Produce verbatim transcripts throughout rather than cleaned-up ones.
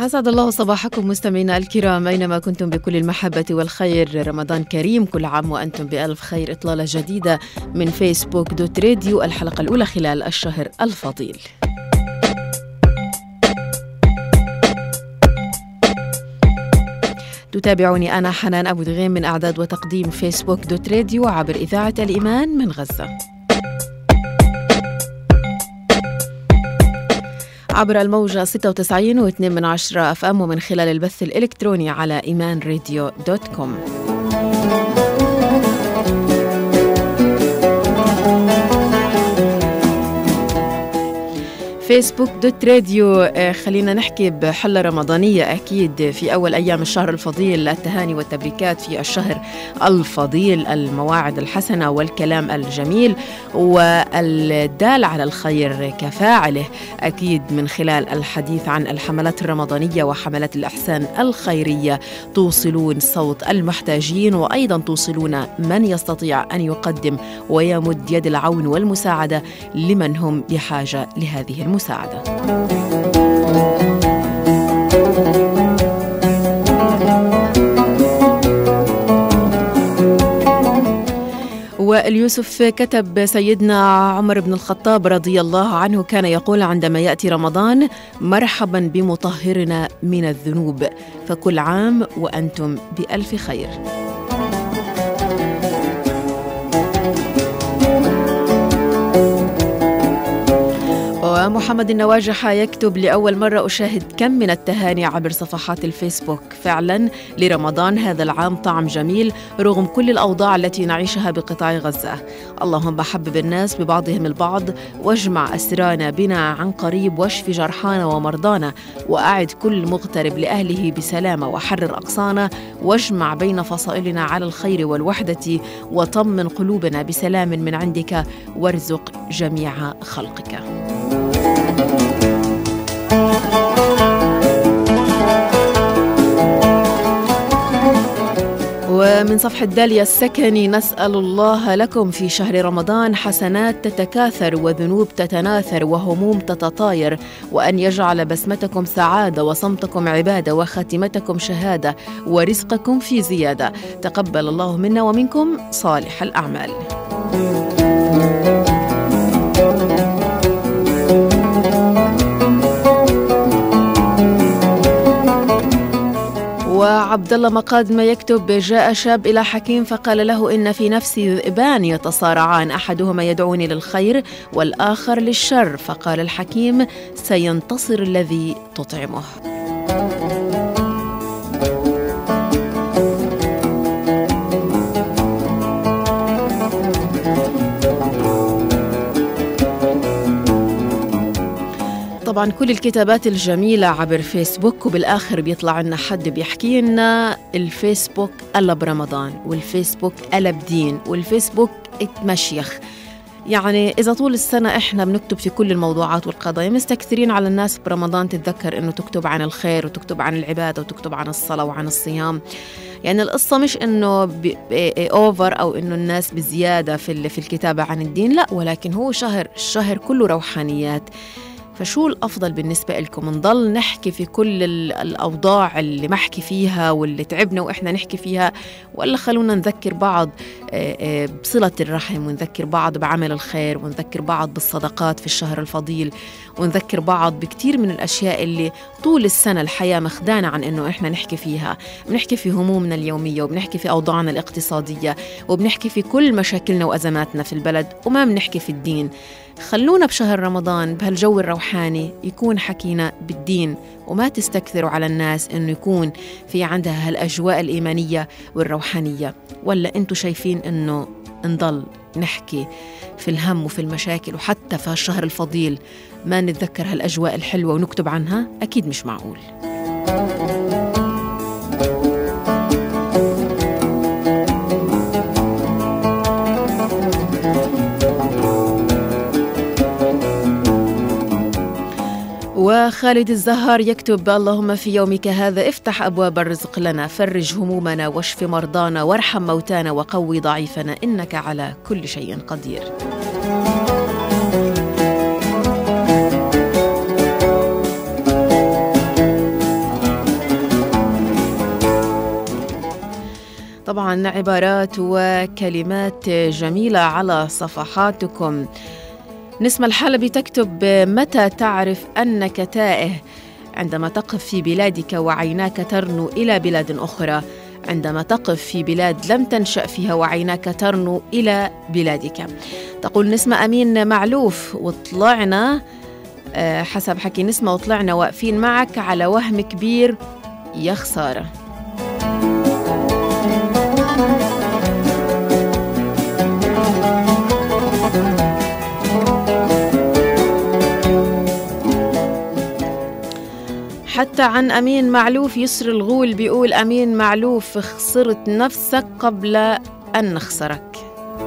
أسعد الله صباحكم مستمعينا الكرام أينما كنتم بكل المحبة والخير. رمضان كريم، كل عام وأنتم بألف خير. إطلالة جديدة من فيسبوك دوت راديو، الحلقة الأولى خلال الشهر الفضيل. تتابعوني أنا حنان أبو دغيم من إعداد وتقديم فيسبوك دوت راديو عبر إذاعة الإيمان من غزة، عبر الموجة ستة وتسعين واثنين من عشرة أف أم، ومن خلال البث الإلكتروني على إيمان راديو دوت كوم. فيسبوك دوت راديو. خلينا نحكي بحلة رمضانية أكيد في أول أيام الشهر الفضيل، التهاني والتبريكات في الشهر الفضيل، المواعظ الحسنة والكلام الجميل والدال على الخير كفاعله، أكيد من خلال الحديث عن الحملات الرمضانية وحملات الإحسان الخيرية. توصلون صوت المحتاجين، وأيضا توصلون من يستطيع أن يقدم ويمد يد العون والمساعدة لمن هم بحاجة لهذه المساعدة. واليوسف كتب سيدنا عمر بن الخطاب رضي الله عنه كان يقول عندما يأتي رمضان: مرحبا بمطهرنا من الذنوب، فكل عام وأنتم بألف خير. ومحمد النواجح يكتب: لأول مرة أشاهد كم من التهاني عبر صفحات الفيسبوك، فعلا لرمضان هذا العام طعم جميل رغم كل الأوضاع التي نعيشها بقطاع غزة. اللهم حبب الناس ببعضهم البعض، واجمع أسرانا بنا عن قريب، واشف جرحانا ومرضانا، وأعد كل مغترب لأهله بسلامة، وحرر أقصانا، واجمع بين فصائلنا على الخير والوحدة، وطمن قلوبنا بسلام من عندك، وارزق جميع خلقك. ومن صفحة داليا السكني: نسأل الله لكم في شهر رمضان حسنات تتكاثر، وذنوب تتناثر، وهموم تتطاير، وأن يجعل بسمتكم سعادة، وصمتكم عبادة، وخاتمتكم شهادة، ورزقكم في زيادة. تقبل الله منا ومنكم صالح الأعمال. وعبد الله مقادم يكتب: جاء شاب إلى حكيم فقال له: إن في نفسي ذئبان يتصارعان، أحدهما يدعوني للخير والآخر للشر. فقال الحكيم: سينتصر الذي تطعمه. طبعا كل الكتابات الجميلة عبر فيسبوك، وبالآخر بيطلع لنا حد بيحكي لنا الفيسبوك قلب رمضان، والفيسبوك قلب دين، والفيسبوك اتمشيخ. يعني إذا طول السنة إحنا بنكتب في كل الموضوعات والقضايا، مستكثرين على الناس برمضان تتذكر إنه تكتب عن الخير، وتكتب عن العبادة، وتكتب عن الصلاة وعن الصيام. يعني القصة مش إنه أوفر أو إنه الناس بزيادة في في الكتابة عن الدين، لا، ولكن هو شهر الشهر كله روحانيات. فشو الأفضل بالنسبة لكم؟ نضل نحكي في كل الأوضاع اللي محكي فيها واللي تعبنا وإحنا نحكي فيها، ولا خلونا نذكر بعض بصلة الرحم، ونذكر بعض بعمل الخير، ونذكر بعض بالصدقات في الشهر الفضيل، ونذكر بعض بكتير من الأشياء اللي طول السنة الحياة مخدانة عن إنه إحنا نحكي فيها. بنحكي في همومنا اليومية، وبنحكي في أوضاعنا الاقتصادية، وبنحكي في كل مشاكلنا وأزماتنا في البلد، وما بنحكي في الدين. خلونا بشهر رمضان بهالجو الروحاني يكون حكينا بالدين، وما تستكثروا على الناس إنه يكون في عندها هالأجواء الإيمانية والروحانية. ولا أنتوا شايفين إنه نضل نحكي في الهم وفي المشاكل، وحتى في هالشهر الفضيل ما نتذكر هالأجواء الحلوة ونكتب عنها؟ أكيد مش معقول. وخالد الزهار يكتب: اللهم في يومك هذا افتح أبواب الرزق لنا، فرج همومنا، واشف مرضانا، وارحم موتانا، وقوي ضعيفنا، إنك على كل شيء قدير. طبعا عبارات وكلمات جميلة على صفحاتكم. نسمة الحلبي تكتب: متى تعرف أنك تائه؟ عندما تقف في بلادك وعيناك ترنو إلى بلاد أخرى، عندما تقف في بلاد لم تنشأ فيها وعيناك ترنو إلى بلادك. تقول نسمة أمين معلوف: وطلعنا حسب حكي نسمة وطلعنا واقفين معك على وهم كبير، يا خسارة. حتى عن أمين معلوف يسر الغول بيقول: أمين معلوف خسرت نفسك قبل أن نخسرك.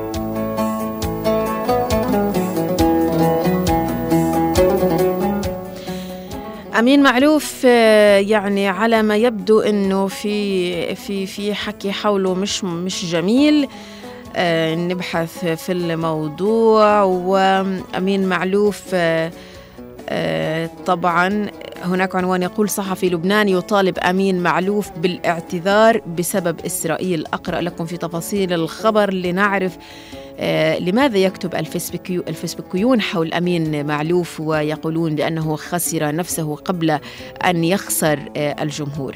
أمين معلوف يعني على ما يبدو إنه في في في حكي حوله مش مش جميل. نبحث في الموضوع. وأمين معلوف طبعا هناك عنوان يقول: صحفي لبناني يطالب أمين معلوف بالاعتذار بسبب إسرائيل. أقرأ لكم في تفاصيل الخبر لنعرف آه لماذا يكتب الفيسبوكيو الفيسبوكيون حول أمين معلوف ويقولون بأنه خسر نفسه قبل أن يخسر آه الجمهور.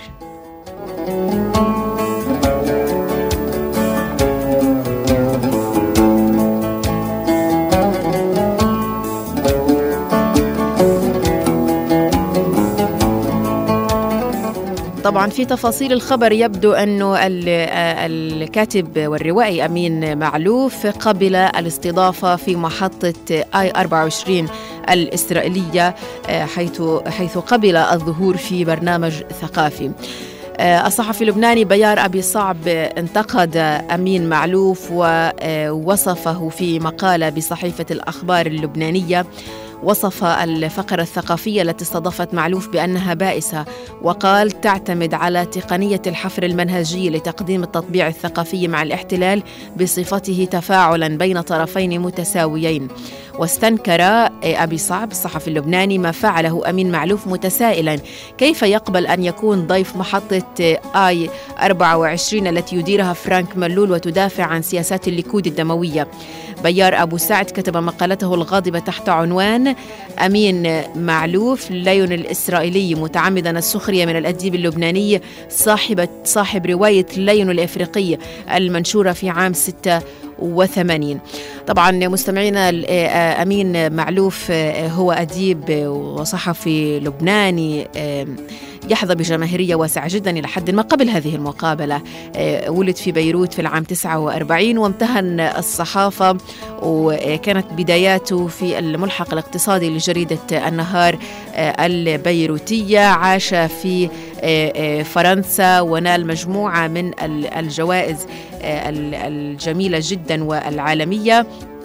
طبعا في تفاصيل الخبر يبدو أنه الكاتب والروائي أمين معلوف قبل الاستضافة في محطة آي أربعة وعشرين الإسرائيلية، حيث حيث قبل الظهور في برنامج ثقافي. الصحفي اللبناني بيار أبي صعب انتقد أمين معلوف ووصفه في مقالة بصحيفة الأخبار اللبنانية. وصف الفقرة الثقافية التي استضافت معلوف بأنها بائسة، وقال تعتمد على تقنية الحفر المنهجي لتقديم التطبيع الثقافي مع الاحتلال بصفته تفاعلا بين طرفين متساويين. واستنكر أبي صعب الصحفي اللبناني ما فعله أمين معلوف، متسائلا كيف يقبل أن يكون ضيف محطة آي أربعة وعشرين التي يديرها فرانك ملول وتدافع عن سياسات الليكود الدموية. بيار أبو سعد كتب مقالته الغاضبة تحت عنوان: أمين معلوف ليون الإسرائيلي متعمدا السخرية من الأديب اللبناني صاحب صاحب رواية ليون الإفريقي المنشورة في عام ستة وثمانين. طبعا مستمعينا، أمين معلوف هو أديب وصحفي لبناني يحظى بجماهيرية واسعة جدا إلى حد ما. قبل هذه المقابلة ولد في بيروت في العام تسعة وأربعين وامتهن الصحافة، وكانت بداياته في الملحق الاقتصادي لجريدة النهار البيروتية. عاش في فرنسا ونال مجموعة من الجوائز الجميلة جدا والعالمية،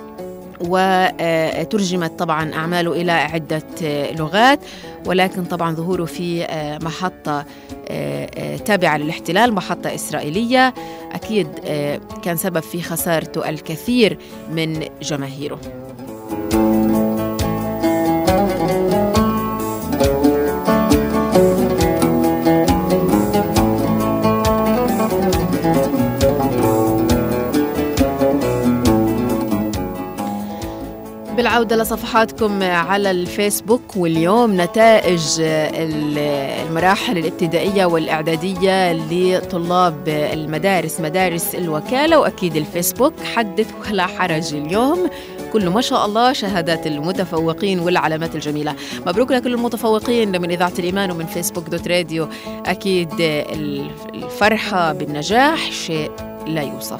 وترجمت طبعا أعماله إلى عدة لغات. ولكن طبعا ظهوره في محطة تابعة للاحتلال، محطة إسرائيلية، أكيد كان سبب في خسارته الكثير من جماهيره. بالعودة لصفحاتكم على الفيسبوك، واليوم نتائج المراحل الابتدائية والإعدادية لطلاب المدارس، مدارس الوكالة، وأكيد الفيسبوك حدث ولا حرج. اليوم كله ما شاء الله شهادات المتفوقين والعلامات الجميلة. مبروك لكل المتفوقين من إذاعة الإيمان ومن فيسبوك دوت راديو. أكيد الفرحة بالنجاح شيء لا يوصف.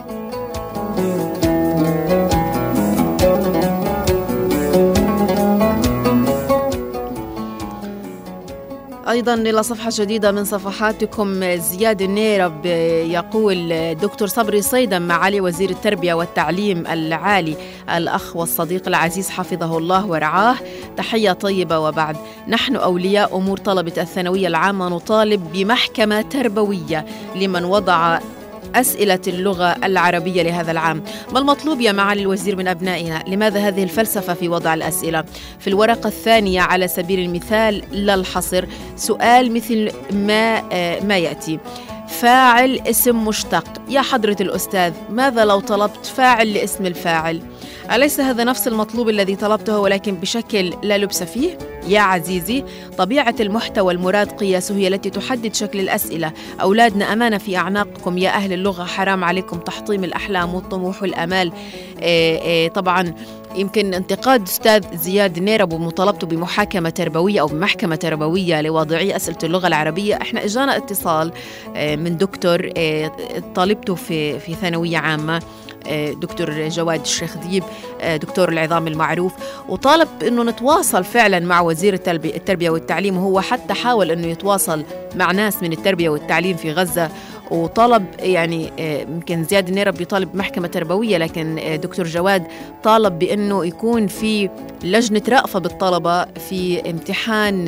أيضاً إلى صفحة جديدة من صفحاتكم. زياد النيرب يقول: دكتور صبري صيدم معالي وزير التربية والتعليم العالي الأخ والصديق العزيز حفظه الله ورعاه، تحية طيبة وبعد. نحن أولياء أمور طلبة الثانوية العامة نطالب بمحكمة تربوية لمن وضع أسئلة اللغة العربية لهذا العام. ما المطلوب يا معالي الوزير من أبنائنا؟ لماذا هذه الفلسفة في وضع الأسئلة؟ في الورقة الثانية على سبيل المثال لا الحصر سؤال مثل ما ما يأتي: فاعل اسم مشتق. يا حضرة الأستاذ، ماذا لو طلبت فاعل لاسم الفاعل؟ أليس هذا نفس المطلوب الذي طلبته ولكن بشكل لا لبس فيه؟ يا عزيزي، طبيعة المحتوى المراد قياسه هي التي تحدد شكل الأسئلة. أولادنا أمانة في أعناقكم يا أهل اللغة، حرام عليكم تحطيم الأحلام والطموح والأمال. إيه إيه طبعاً يمكن انتقاد أستاذ زياد نيرب ومطالبته بمحاكمة تربوية أو بمحكمة تربوية لواضعي أسئلة اللغة العربية. إحنا إجانا اتصال من دكتور طالبته في في ثانوية عامة، دكتور جواد الشيخ ديب، دكتور العظام المعروف، وطالب أنه نتواصل فعلا مع وزير التربية والتعليم، وهو حتى حاول أنه يتواصل مع ناس من التربية والتعليم في غزة، وطلب يعني يمكن زياد النيرب يطالب بمحكمة تربوية، لكن دكتور جواد طالب بأنه يكون في لجنة رأفة بالطلبة في امتحان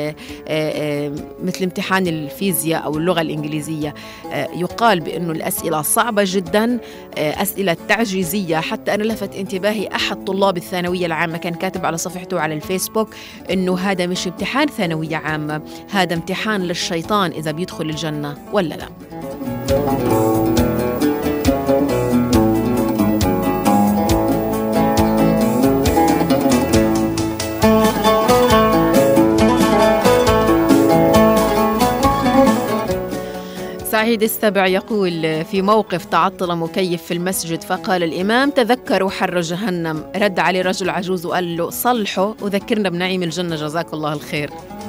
مثل امتحان الفيزياء أو اللغة الإنجليزية. يقال بأنه الأسئلة صعبة جدا، أسئلة تعجيزية. حتى أنا لفت انتباهي أحد طلاب الثانوية العامة كان كاتب على صفحته على الفيسبوك أنه هذا مش امتحان ثانوية عامة، هذا امتحان للشيطان إذا بيدخل الجنة ولا لا. سعيد السبع يقول: في موقف تعطل مكيف في المسجد فقال الإمام: تذكروا حر جهنم. رد عليه رجل عجوز وقال له: صلحه وذكرنا بنعيم الجنة جزاك الله الخير.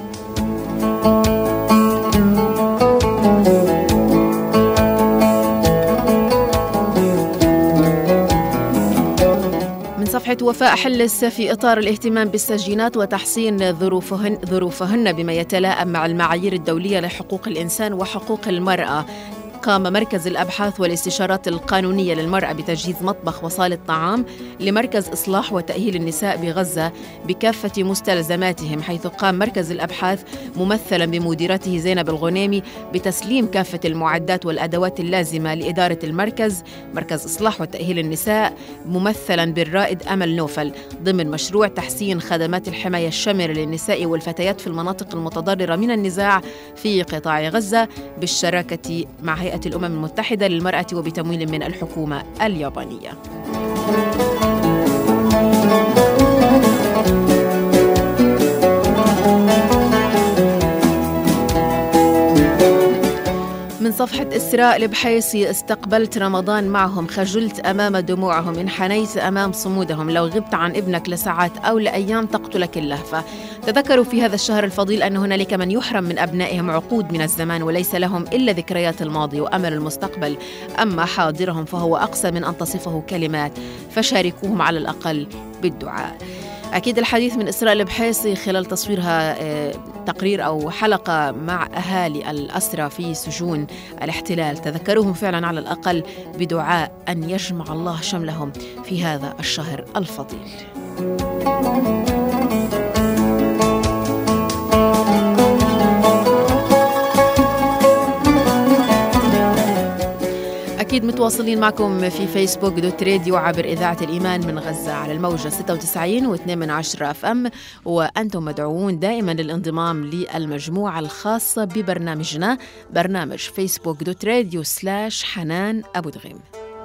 صفحة وفاء حلس: في إطار الاهتمام بالسجينات وتحسين ظروفهن, ظروفهن بما يتلائم مع المعايير الدولية لحقوق الإنسان وحقوق المرأة، قام مركز الأبحاث والاستشارات القانونية للمرأة بتجهيز مطبخ وصالة طعام لمركز إصلاح وتأهيل النساء بغزة بكافة مستلزماتهم، حيث قام مركز الأبحاث ممثلا بمديرته زينب الغنيمي بتسليم كافة المعدات والأدوات اللازمة لإدارة المركز، مركز إصلاح وتأهيل النساء ممثلا بالرائد أمل نوفل، ضمن مشروع تحسين خدمات الحماية الشاملة للنساء والفتيات في المناطق المتضررة من النزاع في قطاع غزة بالشراكة مع هيئة الأمم المتحدة للمرأة وبتمويل من الحكومة اليابانية. من صفحة إسراء البحيصي: استقبلت رمضان معهم، خجلت أمام دموعهم، انحنيت أمام صمودهم، لو غبت عن ابنك لساعات أو لأيام تقتلك اللهفة. تذكروا في هذا الشهر الفضيل أن هنالك من يحرم من أبنائهم عقود من الزمان وليس لهم إلا ذكريات الماضي وأمل المستقبل، أما حاضرهم فهو أقسى من أن تصفه كلمات، فشاركوهم على الأقل بالدعاء. أكيد الحديث من إسراء البحيصي خلال تصويرها تقرير أو حلقة مع أهالي الأسرى في سجون الاحتلال، تذكروهم فعلا على الأقل بدعاء أن يجمع الله شملهم في هذا الشهر الفضيل. أكيد متواصلين معكم في فيسبوك دوت راديو عبر إذاعة الإيمان من غزة على الموجة ستة وتسعين وإثنين من عشرة أف أم، وأنتم مدعوون دائما للانضمام للمجموعة الخاصة ببرنامجنا، برنامج فيسبوك دوت راديو سلاش حنان أبو دغيم.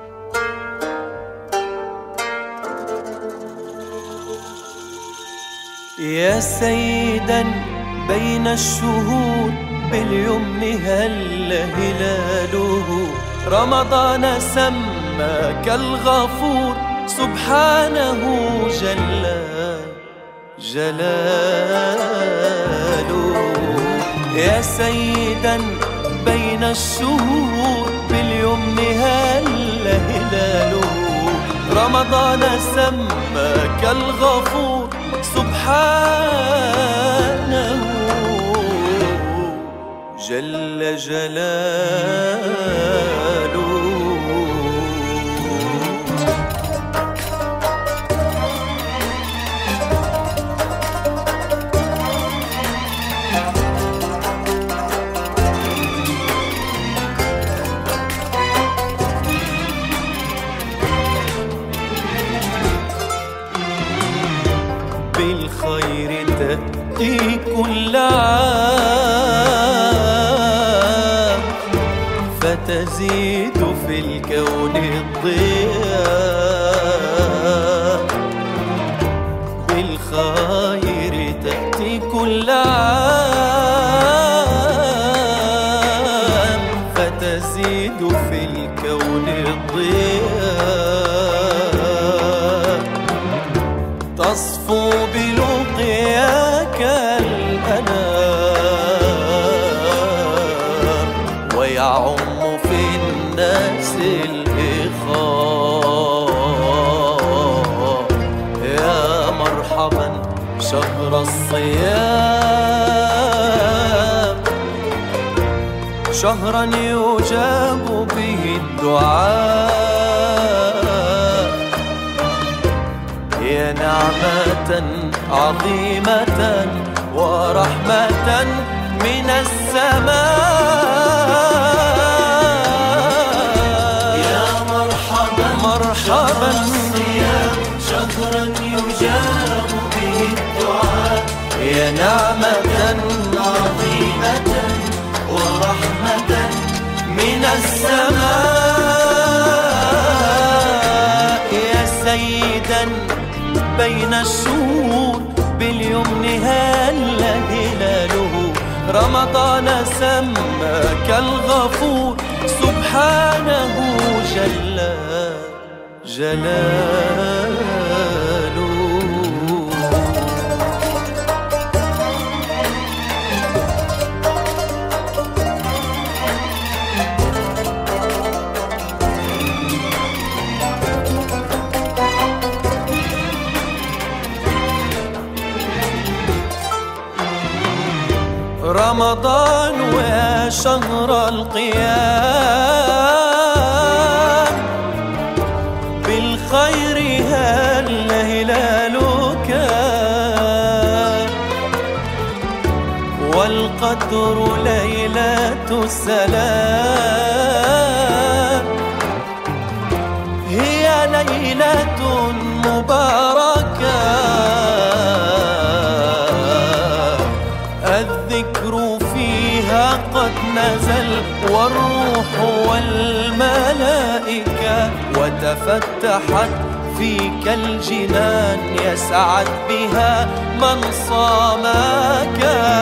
يا سيدا بين الشهور باليمن هل هلاله، رمضان سماك الغفور سبحانه جل جلاله. يا سيدا بين الشهور باليمن هل هلاله، رمضان سماك الغفور سبحانه جل جلاله. بالخير تأتي كل عام، فتزيد في الكون الضياء، بالخير تأتي كل عام، فتزيد في الكون الضياء، تصفو بلقياك الأنام، ويعم في الناس الإخاء. يا مرحبا شهر الصيام، شهرا يجاب به الدعاء، يا نعمة عظيمة ورحمة من السماء. يا مرحبا مرحبا شهرا يجاب به الدعاء، يا نعمة عظيمة ورحمة من السماء. يا سيدا بين الشهور باليمن هل هلاله، رمضان سماك الغفور سبحانه جل جلاله. رمضان ويا شهر القيام، بالخير هل هلالك، والقدر ليلة السلام، هي ليلة مباركة، الذكر فيها قد نزل والروح والملائكة، وتفتحت فيك الجنان يسعد بها من صامك.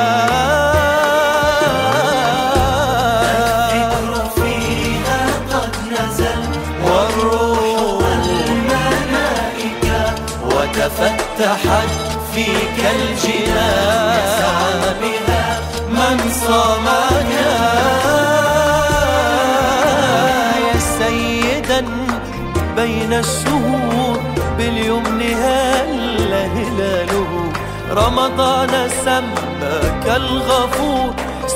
الذكر فيها قد نزل والروح والملائكة، وتفتحت فيك الجنان بها من صامك. يا سيدا بين الشهور باليمن هل هلاله، رمضان سماك الغفور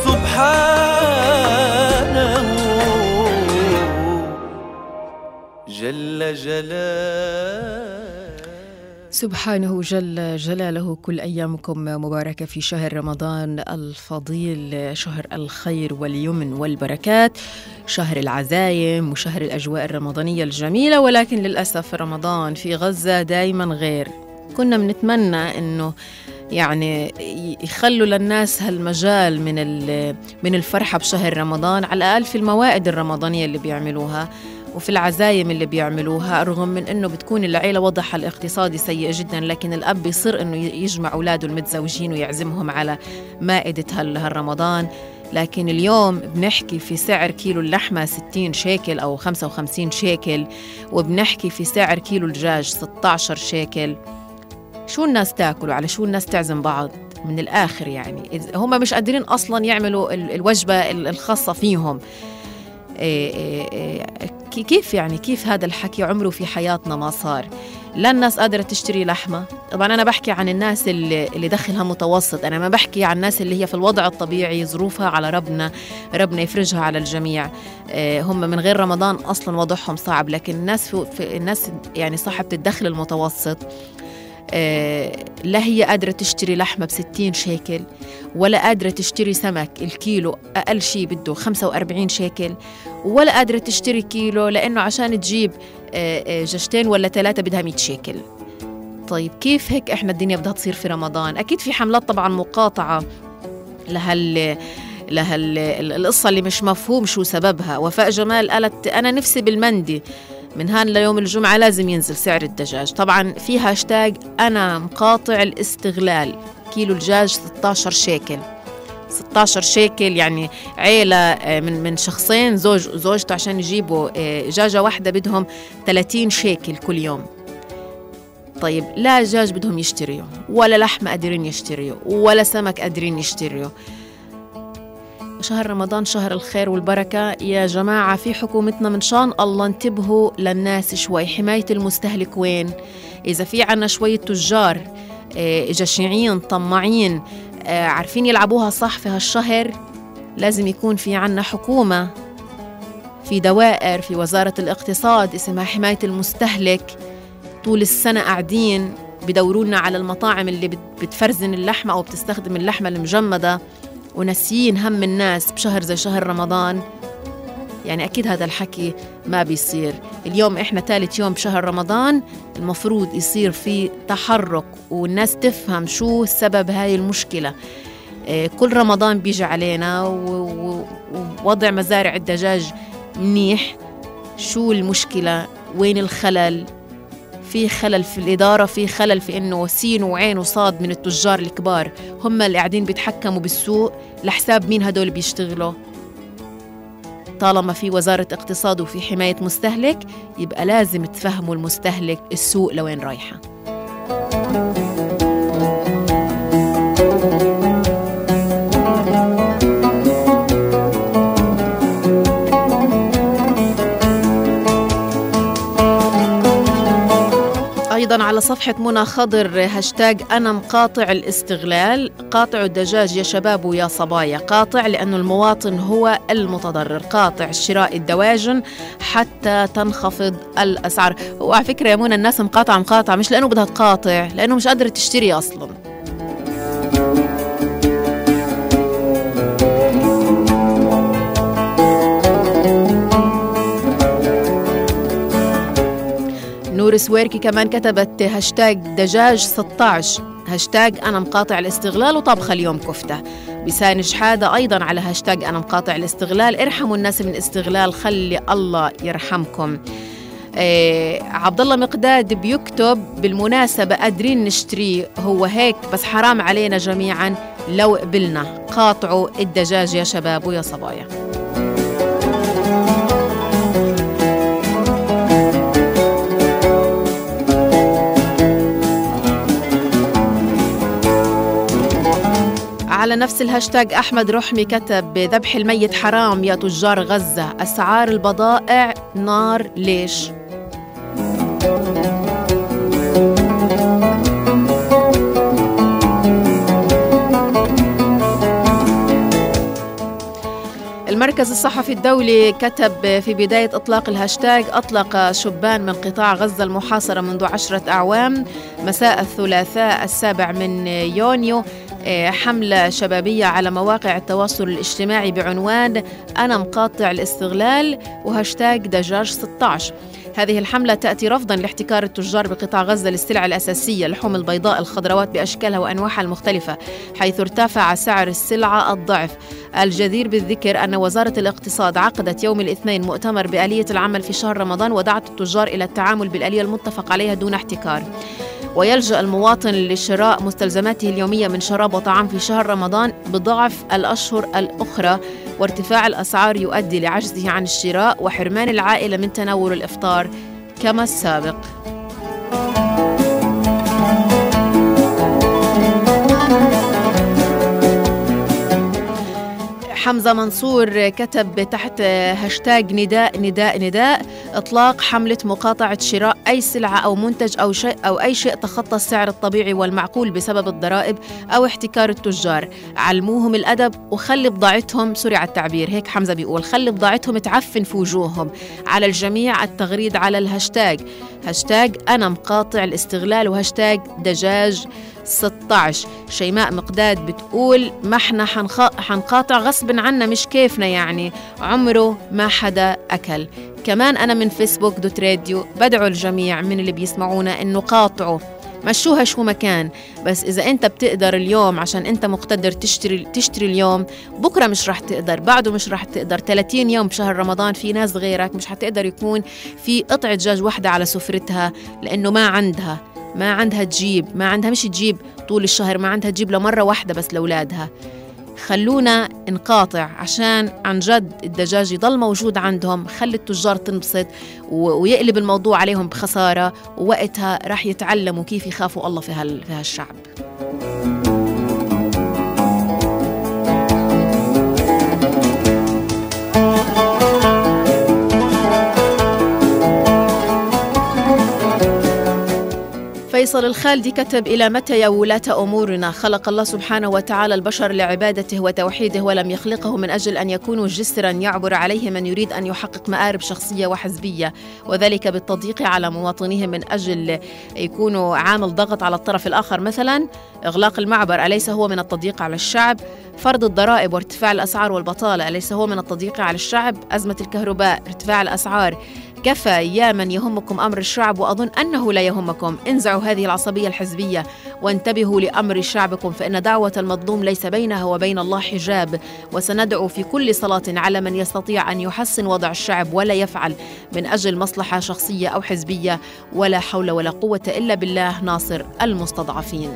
سبحانه جل جلاله. سبحانه جل جلاله. كل أيامكم مباركة في شهر رمضان الفضيل، شهر الخير واليمن والبركات، شهر العزايم وشهر الأجواء الرمضانية الجميلة. ولكن للأسف رمضان في غزة دايما غير. كنا بنتمنى أنه يعني يخلوا للناس هالمجال من من الفرحة بشهر رمضان، على الأقل في الموائد الرمضانية اللي بيعملوها وفي العزايم اللي بيعملوها، رغم من أنه بتكون العيلة وضعها الاقتصادي سيء جدا، لكن الأب بيصير أنه يجمع أولاده المتزوجين ويعزمهم على مائدة هالرمضان. لكن اليوم بنحكي في سعر كيلو اللحمة ستين شيكل أو خمسة وخمسين شيكل، وبنحكي في سعر كيلو الدجاج ستة عشر شيكل. شو الناس تاكل وعلى شو الناس تعزم بعض؟ من الآخر يعني هم مش قادرين أصلا يعملوا الوجبة الخاصة فيهم. إيه إيه إيه كيف يعني كيف هذا الحكي عمره في حياتنا ما صار؟ لا الناس قادرة تشتري لحمة. طبعا أنا بحكي عن الناس اللي, اللي دخلها متوسط، أنا ما بحكي عن الناس اللي هي في الوضع الطبيعي ظروفها على ربنا، ربنا يفرجها على الجميع. إيه هم من غير رمضان أصلا وضعهم صعب، لكن الناس في, في الناس يعني صاحبة الدخل المتوسط لا هي قادرة تشتري لحمة بستين شيكل، ولا قادرة تشتري سمك الكيلو أقل شيء بده خمسة وأربعين شيكل، ولا قادرة تشتري كيلو لأنه عشان تجيب جشتين ولا ثلاثة بدها مئة شيكل. طيب كيف هيك إحنا الدنيا بدها تصير في رمضان؟ أكيد في حملات طبعا مقاطعة لهال لهالقصة اللي مش مفهوم شو سببها. وفاء جمال قالت أنا نفسي بالمندي، من هان ليوم الجمعة لازم ينزل سعر الدجاج. طبعا في هاشتاج أنا مقاطع الاستغلال، كيلو الدجاج ستة عشر شيكل، ستة عشر شيكل يعني عيلة من من شخصين زوج وزوجته عشان يجيبوا دجاجة واحدة بدهم ثلاثين شيكل كل يوم. طيب لا دجاج بدهم يشتريه، ولا لحمة قادرين يشتريه، ولا سمك قادرين يشتريه. شهر رمضان شهر الخير والبركة يا جماعة، في حكومتنا من شان الله انتبهوا للناس شوي. حماية المستهلك وين؟ إذا في عنا شوية تجار جشعين طماعين عارفين يلعبوها صح في هالشهر، لازم يكون في عنا حكومة، في دوائر، في وزارة الاقتصاد اسمها حماية المستهلك، طول السنة قاعدين بدورونا على المطاعم اللي بتفرزن اللحمة أو بتستخدم اللحمة المجمدة، وناسيين هم الناس بشهر زي شهر رمضان. يعني أكيد هذا الحكي ما بيصير. اليوم إحنا ثالث يوم بشهر رمضان، المفروض يصير في تحرك والناس تفهم شو سبب هاي المشكلة. كل رمضان بيجي علينا ووضع مزارع الدجاج منيح، شو المشكلة؟ وين الخلل؟ في خلل في الإدارة، في خلل في إنه سين وعين وصاد من التجار الكبار هم اللي قاعدين بيتحكموا بالسوق. لحساب مين هدول بيشتغلوا؟ طالما في وزارة اقتصاد وفي حماية مستهلك، يبقى لازم تفهموا المستهلك السوق لوين رايحة. أيضاً على صفحة منى خضر هاشتاج أنا مقاطع الاستغلال، قاطعوا الدجاج يا شباب ويا صبايا. قاطع لأنه المواطن هو المتضرر، قاطع شراء الدواجن حتى تنخفض الأسعار. وعلى فكرة يا منى الناس مقاطعة مقاطعة مش لأنه بدها تقاطع، لأنه مش قادرة تشتري أصلاً. نور سويركي كمان كتبت هاشتاج دجاج ستة عشر، هاشتاج أنا مقاطع الاستغلال وطبخة اليوم كفتة. بسان شحادة أيضاً على هاشتاج أنا مقاطع الاستغلال، ارحموا الناس من الاستغلال خلي الله يرحمكم. إيه عبد الله مقداد بيكتب بالمناسبة قادرين نشتريه هو هيك، بس حرام علينا جميعاً لو قبلنا. قاطعوا الدجاج يا شباب ويا صبايا. على نفس الهاشتاج أحمد رحمي كتب ذبح الميت حرام يا تجار غزة، أسعار البضائع نار ليش؟ المركز الصحفي الدولي كتب في بداية إطلاق الهاشتاج أطلق شبان من قطاع غزة المحاصرة منذ عشرة أعوام مساء الثلاثاء السابع من يونيو حملة شبابية على مواقع التواصل الاجتماعي بعنوان أنا مقاطع الاستغلال وهاشتاج دجاج ستة عشر. هذه الحملة تأتي رفضاً لاحتكار التجار بقطاع غزة للسلع الأساسية، اللحوم البيضاء، الخضروات بأشكالها وأنواعها المختلفة، حيث ارتفع سعر السلعة الضعف. الجدير بالذكر أن وزارة الاقتصاد عقدت يوم الاثنين مؤتمر بآلية العمل في شهر رمضان، ودعت التجار إلى التعامل بالآلية المتفق عليها دون احتكار. ويلجأ المواطن لشراء مستلزماته اليومية من شراب وطعام في شهر رمضان بضعف الأشهر الأخرى، وارتفاع الأسعار يؤدي لعجزه عن الشراء وحرمان العائلة من تناول الإفطار كما السابق. حمزة منصور كتب تحت هاشتاج نداء نداء نداء إطلاق حملة مقاطعة شراء أي سلعة أو منتج أو شيء أو أي شيء تخطى السعر الطبيعي والمعقول بسبب الضرائب أو احتكار التجار. علموهم الأدب وخلي بضاعتهم، سوري على التعبير، هيك حمزة بيقول، خلي بضاعتهم تعفن في وجوههم. على الجميع التغريد على الهاشتاج هاشتاج أنا مقاطع الاستغلال وهاشتاج دجاج ستة عشر. شيماء مقداد بتقول ما احنا حنقاطع غصب عنا، مش كيفنا يعني، عمره ما حدا أكل. كمان أنا من فيسبوك دوت راديو بدعو الجميع من اللي بيسمعونا إنه قاطعوا مشوها شو مكان. بس إذا أنت بتقدر اليوم عشان أنت مقتدر تشتري تشتري اليوم، بكرة مش رح تقدر، بعده مش رح تقدر. ثلاثين يوم بشهر رمضان في ناس غيرك مش هتقدر يكون في قطعة دجاج واحدة على سفرتها، لأنه ما عندها ما عندها تجيب ما عندها مش تجيب طول الشهر، ما عندها تجيب لمرة واحدة بس لأولادها. خلونا نقاطع عشان عن جد الدجاج يضل موجود عندهم. خلي التجار تنبسط ويقلب الموضوع عليهم بخسارة، ووقتها رح يتعلموا كيف يخافوا الله في هالشعب. فيصل الخالدي كتب: إلى متى يا ولاة أمورنا؟ خلق الله سبحانه وتعالى البشر لعبادته وتوحيده، ولم يخلقه من أجل أن يكونوا جسرا يعبر عليه من يريد أن يحقق مآرب شخصية وحزبية، وذلك بالتضييق على مواطنيه من أجل يكونوا عامل ضغط على الطرف الآخر. مثلا إغلاق المعبر أليس هو من التضييق على الشعب؟ فرض الضرائب وارتفاع الأسعار والبطالة أليس هو من التضييق على الشعب؟ أزمة الكهرباء، ارتفاع الأسعار. كفى يا من يهمكم أمر الشعب، وأظن أنه لا يهمكم. انزعوا هذه العصبية الحزبية وانتبهوا لأمر شعبكم، فإن دعوة المظلوم ليس بينها وبين الله حجاب. وسندعو في كل صلاة على من يستطيع أن يحسن وضع الشعب ولا يفعل من أجل مصلحة شخصية أو حزبية. ولا حول ولا قوة إلا بالله، ناصر المستضعفين.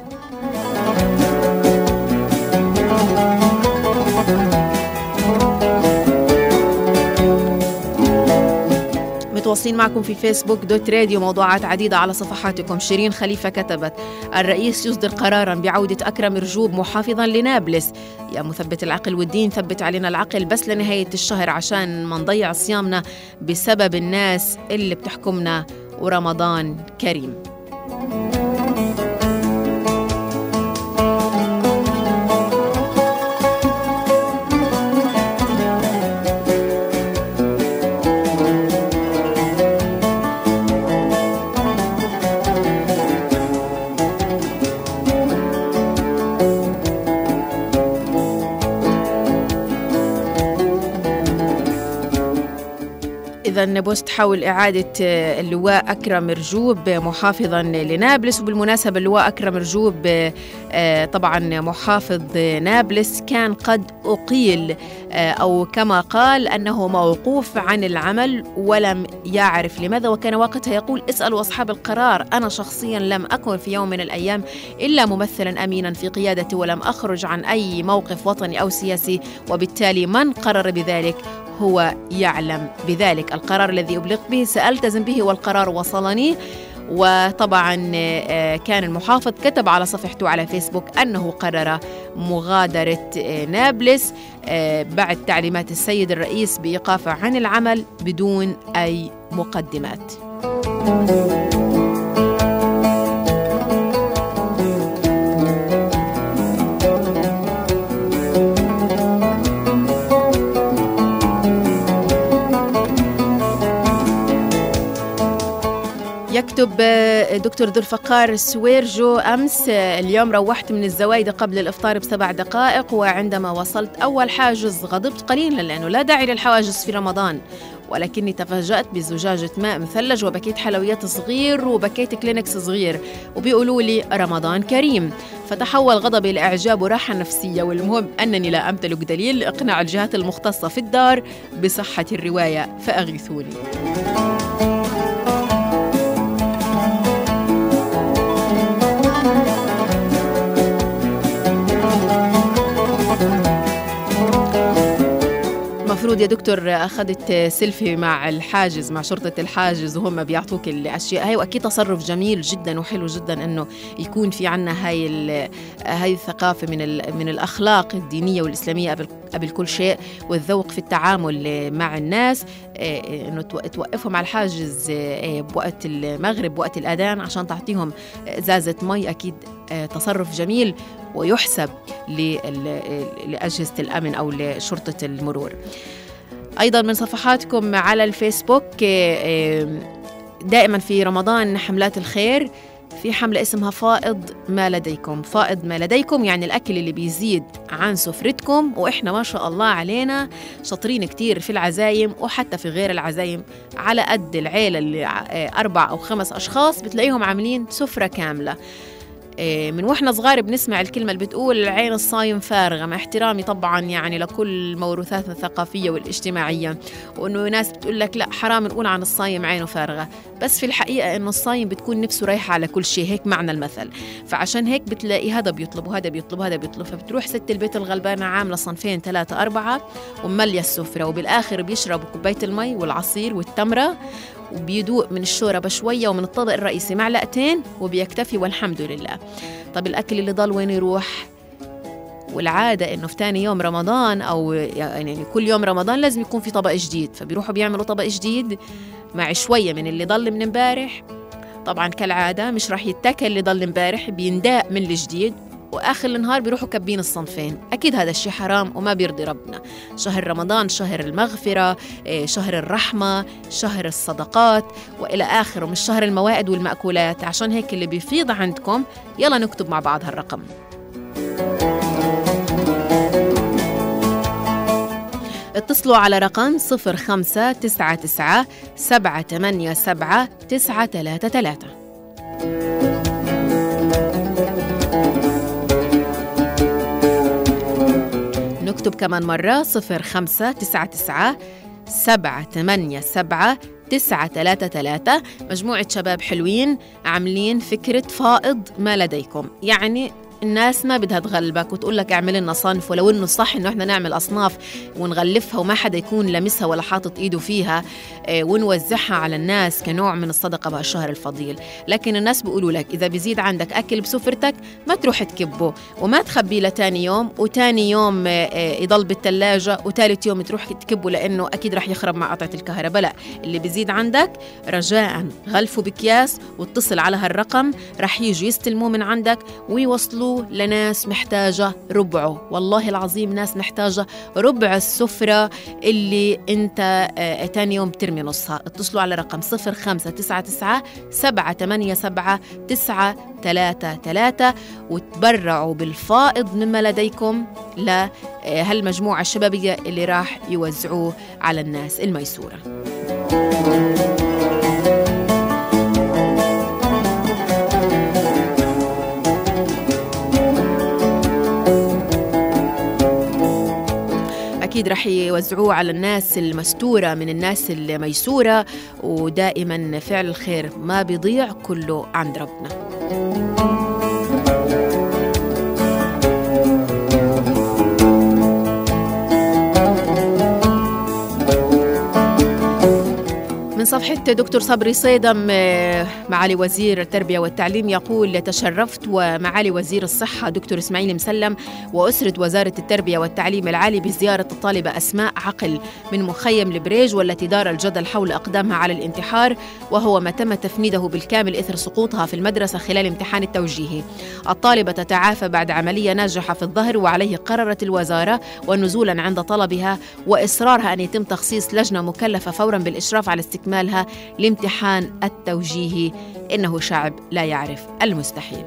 متواصلين معكم في فيسبوك دوت راديو، موضوعات عديدة على صفحاتكم. شيرين خليفة كتبت: الرئيس يصدر قرارا بعودة أكرم رجوب محافظا لنابلس. يا مثبت العقل والدين، ثبت علينا العقل بس لنهاية الشهر عشان ما نضيع صيامنا بسبب الناس اللي بتحكمنا، ورمضان كريم. إذا بوست حول إعادة اللواء أكرم رجوب محافظا لنابلس. وبالمناسبة اللواء أكرم رجوب طبعا محافظ نابلس كان قد أقيل، أو كما قال أنه موقوف عن العمل ولم يعرف لماذا، وكان وقتها يقول: اسألوا أصحاب القرار، أنا شخصيا لم أكن في يوم من الأيام إلا ممثلا أمينا في قيادتي، ولم أخرج عن أي موقف وطني أو سياسي، وبالتالي من قرر بذلك هو يعلم بذلك. القرار الذي أبلغ به سألتزم به، والقرار وصلني. وطبعا كان المحافظ كتب على صفحته على فيسبوك أنه قرر مغادرة نابلس بعد تعليمات السيد الرئيس بإيقافه عن العمل بدون أي مقدمات. يكتب دكتور ذو الفقار السويرجو: أمس اليوم روحت من الزوايد قبل الإفطار بسبع دقائق، وعندما وصلت أول حاجز غضبت قليلا لأنه لا داعي للحواجز في رمضان، ولكني تفاجأت بزجاجة ماء مثلج وبكيت حلويات صغير وبكيت كلينكس صغير، وبيقولوا لي رمضان كريم. فتحول غضبي لإعجاب وراحة نفسية، والمهم أنني لا أمتلك دليل لإقناع الجهات المختصة في الدار بصحة الرواية، فأغيثوني. المفروض يا دكتور أخذت سيلفي مع الحاجز، مع شرطة الحاجز، وهم بيعطوك الأشياء هاي، وأكيد تصرف جميل جدا وحلو جدا إنه يكون في عنا هاي هاي الثقافة من من الأخلاق الدينية والإسلامية قبل قبل كل شيء، والذوق في التعامل مع الناس، إنه توقفهم على الحاجز بوقت المغرب بوقت الأذان عشان تعطيهم إزازة مي، أكيد تصرف جميل ويحسب لأجهزة الأمن أو لشرطة المرور. أيضا من صفحاتكم على الفيسبوك، دائما في رمضان حملات الخير في حملة اسمها فائض ما لديكم. فائض ما لديكم يعني الأكل اللي بيزيد عن سفرتكم، وإحنا ما شاء الله علينا شاطرين كتير في العزايم وحتى في غير العزايم. على قد العيلة اللي أربع أو خمس أشخاص بتلاقيهم عاملين سفرة كاملة. من وإحنا صغار بنسمع الكلمة اللي بتقول العين الصايم فارغة، مع احترامي طبعا يعني لكل الموروثات الثقافية والاجتماعية، وإنه ناس بتقول لك لا حرام نقول عن الصايم عينه فارغة، بس في الحقيقة إنه الصايم بتكون نفسه رايحة على كل شيء، هيك معنى المثل. فعشان هيك بتلاقي هذا بيطلب وهذا بيطلب وهذا بيطلب، فبتروح ست البيت الغلبانة عاملة صنفين ثلاثة أربعة ومملية السفرة، وبالآخر بيشربوا كوباية المي والعصير والتمرة، وبيدوق من الشوربة شوية ومن الطبق الرئيسي معلقتين وبيكتفي والحمد لله. طب الأكل اللي ضل وين يروح؟ والعادة إنه في تاني يوم رمضان أو يعني كل يوم رمضان لازم يكون في طبق جديد، فبيروحوا بيعملوا طبق جديد مع شوية من اللي ضل من امبارح. طبعا كالعادة مش راح يتاكل اللي ضل امبارح، بينداق من الجديد، وآخر النهار بيروحوا كبين الصنفين. أكيد هذا الشيء حرام وما بيرضي ربنا. شهر رمضان شهر المغفرة، شهر الرحمة، شهر الصدقات وإلى آخره، مش شهر الموائد والمأكولات. عشان هيك اللي بيفيض عندكم يلا نكتب مع بعض هالرقم. اتصلوا على رقم صفر خمسة تسعة تسعة سبعة ثمانية سبعة تسعة ثلاثة ثلاثة. نكتب كمان مرة صفر خمسة تسعة تسعة سبعة ثمانية سبعة تسعة ثلاثة ثلاثة. مجموعة شباب حلوين عاملين فكرة فائض ما لديكم، يعني الناس ما بدها تغلبك وتقول لك اعمل لنا صنف، ولو انه صح انه احنا نعمل اصناف ونغلفها وما حدا يكون لمسها ولا حاطط ايده فيها اه ونوزعها على الناس كنوع من الصدقه بهالشهر الفضيل. لكن الناس بيقولوا لك اذا بيزيد عندك اكل بسفرتك ما تروح تكبه وما تخبيه لتاني يوم، وتاني يوم اه يضل بالثلاجه، وثالث يوم تروح تكبه لانه اكيد رح يخرب مع قطعه الكهرباء. لا، اللي بيزيد عندك رجاء غلفه باكياس واتصل على هالرقم، رح يجوا يستلموه من عندك ويوصلوا لناس محتاجة ربعه. والله العظيم ناس محتاجة ربع السفرة اللي انت اه تاني يوم ترمي نصها. اتصلوا على رقم صفر خمسة تسعة تسعة سبعة ثمانية سبعة تسعة ثلاثة ثلاثة وتبرعوا بالفائض مما لديكم لهالمجموعة الشبابية اللي راح يوزعوه على الناس الميسورة. أكيد رح يوزعوه على الناس المستورة من الناس الميسورة، ودائما فعل الخير ما بيضيع، كله عند ربنا. من صفحة دكتور صبري صيدم معالي وزير التربية والتعليم يقول: تشرفت ومعالي وزير الصحة دكتور إسماعيل مسلم وأسرة وزارة التربية والتعليم العالي بزيارة الطالبة أسماء عقل من مخيم البريج، والتي دار الجدل حول أقدامها على الانتحار، وهو ما تم تفنيده بالكامل إثر سقوطها في المدرسة خلال امتحان التوجيهي. الطالبة تتعافى بعد عملية ناجحة في الظهر، وعليه قررت الوزارة ونزولا عند طلبها وإصرارها أن يتم تخصيص لجنة مكلفة فورا بالإشراف على استكمال مالها لامتحان التوجيهي. إنه شعب لا يعرف المستحيل.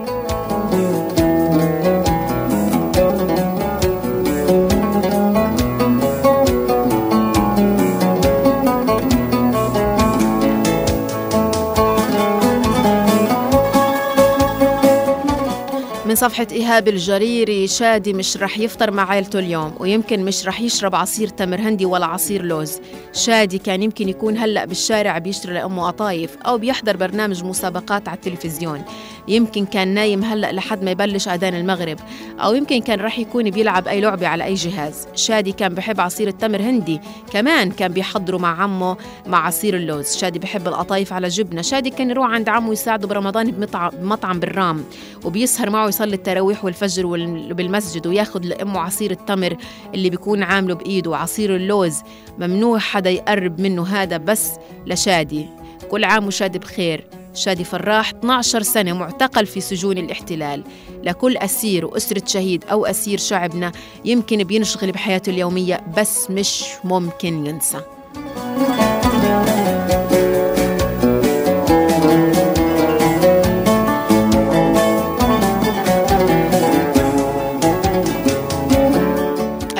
من صفحة إيهاب الجريري: شادي مش رح يفطر مع عائلته اليوم، ويمكن مش رح يشرب عصير تمر هندي ولا عصير لوز. شادي كان يمكن يكون هلأ بالشارع بيشتري لأمه قطايف أو بيحضر برنامج مسابقات على التلفزيون، يمكن كان نايم هلأ لحد ما يبلش أذان المغرب، أو يمكن كان رح يكون بيلعب أي لعبة على أي جهاز. شادي كان بحب عصير التمر هندي، كمان كان بيحضره مع عمه مع عصير اللوز. شادي بحب القطايف على جبنة. شادي كان يروح عند عمه يساعده برمضان بمطعم بالرام، وبيسهر معه يصلي التراويح والفجر بالمسجد، وياخد لأمه عصير التمر اللي بيكون عامله بإيده. عصير اللوز ممنوع حدا يقرب منه، هذا بس لشادي. كل عام وشادي بخير. شادي فراح اثني عشر سنة معتقل في سجون الاحتلال. لكل أسير وأسرة شهيد أو أسير شعبنا يمكن بينشغل بحياته اليومية، بس مش ممكن ينسى.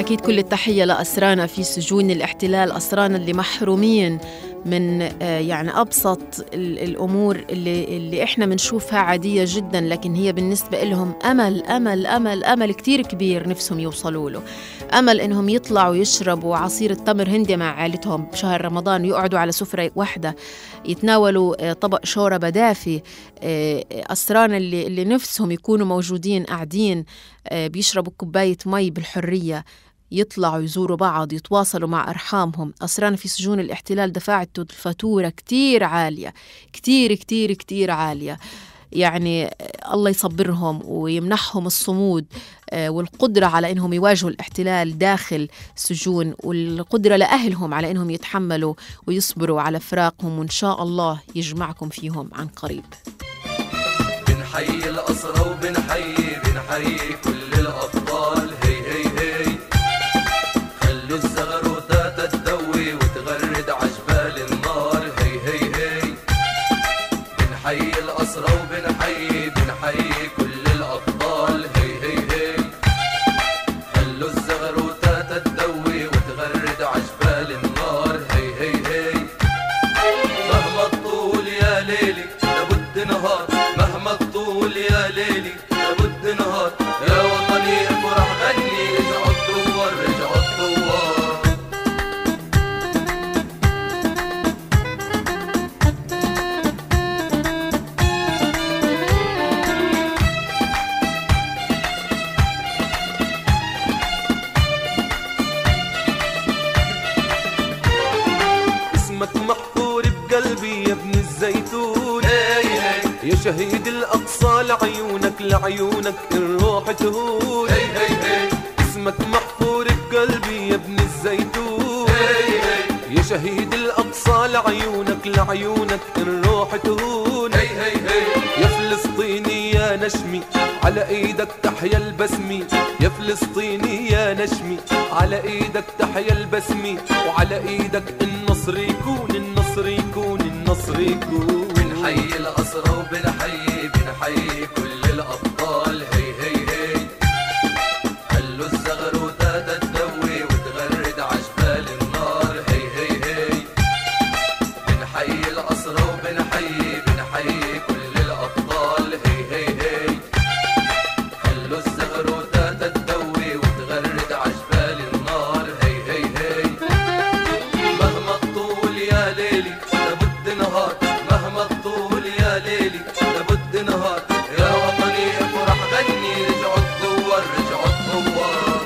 أكيد كل التحية لأسرانا في سجون الاحتلال، أسرانا اللي محرومين من يعني أبسط الأمور اللي, اللي إحنا منشوفها عادية جدا، لكن هي بالنسبة لهم أمل أمل أمل أمل كتير كبير نفسهم يوصلوا له. أمل إنهم يطلعوا يشربوا عصير التمر هندي مع عائلتهم بشهر رمضان، يقعدوا على سفرة واحدة يتناولوا طبق شوربة دافي. أسرانا اللي, اللي نفسهم يكونوا موجودين قاعدين بيشربوا كوباية مي بالحرية، يطلعوا يزوروا بعض، يتواصلوا مع أرحامهم. أسرانا في سجون الاحتلال دفعت الفاتورة كتير عالية، كتير كتير كتير عالية. يعني الله يصبرهم ويمنحهم الصمود والقدرة على إنهم يواجهوا الاحتلال داخل السجون، والقدرة لأهلهم على إنهم يتحملوا ويصبروا على فراقهم، وإن شاء الله يجمعكم فيهم عن قريب. بنحيي الأسرى وبنحيي بنحيي كل الأبطال. هي هي هي خلوا الزغروتة تدوي وتغرد عجبال النار. هي هي هي بنحيي الأسرى وبنحيي بنحيي كل الأبطال. هي هي هي خلوا الزغروتة تدوي وتغرد عجبال النار. هي هي هي مهما الطول يا ليلي لابد نهار، مهما الطول يا ليلي لابد نهار. يا وطني افرح غني، رجعوا الثوار رجعوا الثوار. اسمك محفور بقلبي يا ابن الزيتون. يا شهيد الأقصى لعيونك لعيونك الروح تهون. هي هي هي اسمك محفور بقلبي يا ابن الزيتون. هي هي يا شهيد الأقصى لعيونك لعيونك الروح تهون. هي هي هي يا فلسطيني يا نشمي على ايدك تحيا البسمي. يا فلسطيني يا نشمي على ايدك تحيا البسمي، وعلى ايدك النصر يكون النصر يكون النصر يكون. بنحيي الأسرى وبنحيي بنحيي كل الأبطال. هي هي هي خلوا الزغروتة تدوي وتغرد عجبال النار. هي هي هي بنحيي الأسرى وبنحيي بنحيي كل الأبطال. هي هي هي خلوا الزغروتة تدوي وتغرد عجبال النار. هي هي هي مهما الطول يا ليلي لابد نهار، مهما الطول يا ليلي لابد نهار. يا وطني افرح غني، رجعوا الثوار رجعوا الثوار.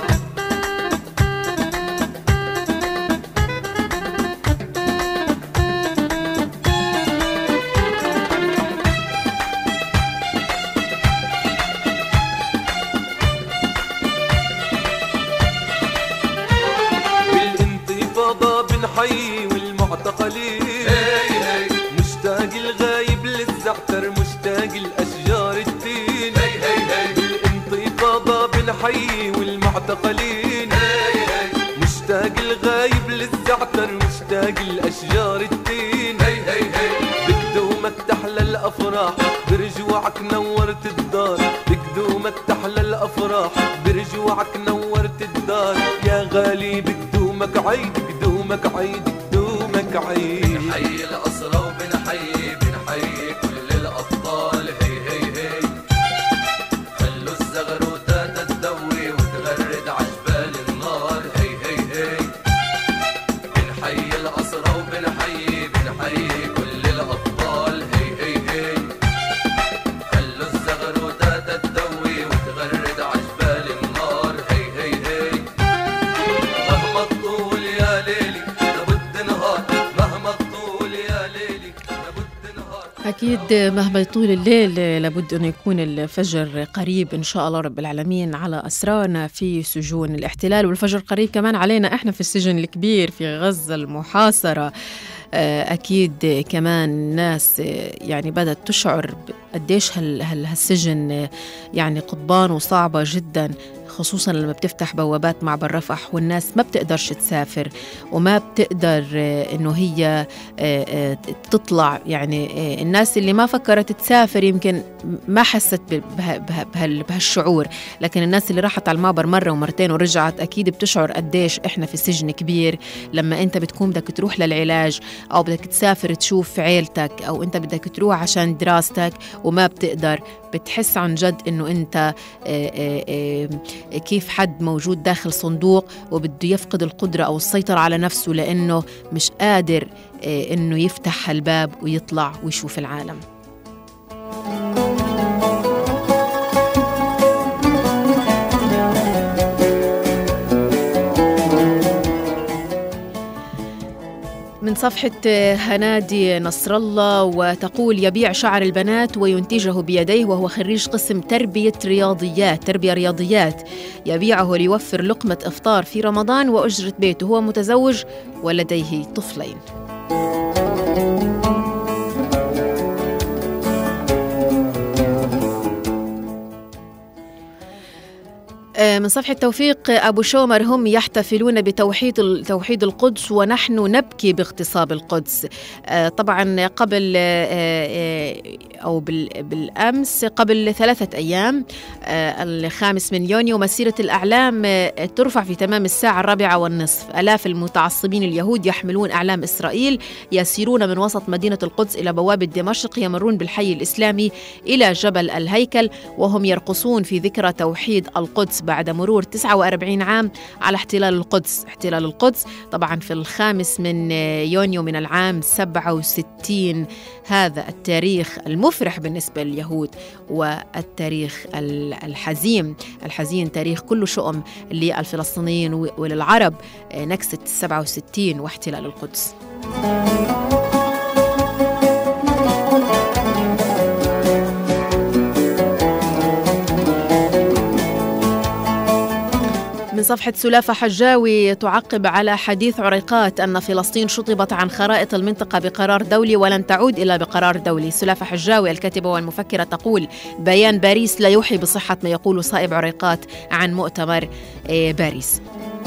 بالانتفاضة بنحيي والمعتقلين. مشتاق الغايب للزعتر مشتاق الأشجار التين. بالانتفاضة بنحيي والمعتقلين. مشتاق الغايب للزعتر مشتاق الأشجار التين. بقدومك تحلى الأفراح برجوعك نورت الدار. بقدومك تحلى الأفراح برجوعك نورت الدار. يا غالي بقدومك عيد بقدومك عيد بقدومك عيد. بنحيي الأسرى وبنحيي بنحيي كل الأبطال. هي هي هي خلوا الزغروتة تدوي وتغرد عجبال النار. هي هي هي بنحيي الأسرى وبنحيي بنحيي كل الأبطال. هي هي هي خلوا الزغروتة تدوي وتغرد عجبال النار. هي هي هي مهما الطول يا ليلي لابد نهار، مهما الطول يا ليلي لابد نهار. أكيد مهما يطول الليل لابد أن يكون الفجر قريب إن شاء الله رب العالمين على أسرانا في سجون الاحتلال، والفجر قريب كمان علينا إحنا في السجن الكبير في غزة المحاصرة. أكيد كمان الناس يعني بدأت تشعر قديش هالسجن يعني قضبان وصعبة جدا، خصوصا لما بتفتح بوابات معبر رفح والناس ما بتقدرش تسافر وما بتقدر إنه هي تطلع. يعني الناس اللي ما فكرت تسافر يمكن ما حست بهالشعور، لكن الناس اللي راحت على المعبر مرة ومرتين ورجعت أكيد بتشعر قديش إحنا في سجن كبير. لما أنت بتكون بدك تروح للعلاج أو بدك تسافر تشوف عيلتك أو أنت بدك تروح عشان دراستك وما بتقدر، بتحس عن جد إنه أنت آآ آآ كيف حد موجود داخل صندوق وبده يفقد القدرة أو السيطرة على نفسه لأنه مش قادر إنه يفتح الباب ويطلع ويشوف العالم. من صفحة هنادي نصر الله وتقول: يبيع شعر البنات وينتجه بيديه وهو خريج قسم تربية رياضيات تربية رياضيات يبيعه ليوفر لقمة إفطار في رمضان وأجرة بيته. هو متزوج ولديه طفلين. من صفحة توفيق أبو شومر: هم يحتفلون بتوحيد توحيد القدس ونحن نبكي باغتصاب القدس. طبعا قبل أو بالأمس قبل ثلاثة أيام الخامس من يونيو مسيرة الأعلام ترفع في تمام الساعة الرابعة والنصف. آلاف المتعصبين اليهود يحملون أعلام إسرائيل يسيرون من وسط مدينة القدس إلى بوابة دمشق، يمرون بالحي الإسلامي إلى جبل الهيكل وهم يرقصون في ذكرى توحيد القدس بعد مرور تسعة وأربعين عام على احتلال القدس. احتلال القدس طبعا في الخامس من يونيو من العام سبعة وستين. هذا التاريخ المفرح بالنسبة لليهود والتاريخ الحزين الحزين تاريخ كله شؤم للفلسطينيين وللعرب، نكسة سبعة وستين واحتلال القدس. من صفحة سلافة حجاوي تعقب على حديث عريقات أن فلسطين شطبت عن خرائط المنطقة بقرار دولي ولن تعود إلا بقرار دولي. سلافة حجاوي الكاتبة والمفكرة تقول: بيان باريس لا يوحي بصحة ما يقوله صائب عريقات عن مؤتمر باريس.